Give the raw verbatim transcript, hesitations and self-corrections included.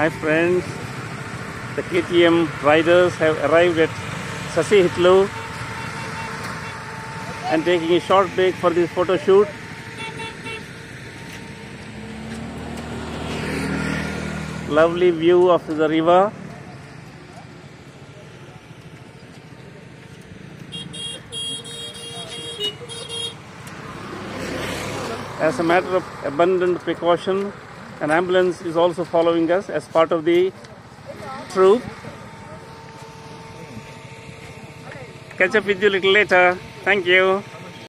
Hi friends, the K T M Riders have arrived at Sasihithlu and taking a short break for this photo shoot. Lovely view of the river. As a matter of abundant precaution, an ambulance is also following us as part of the troop. Catch up with you a little later. Thank you.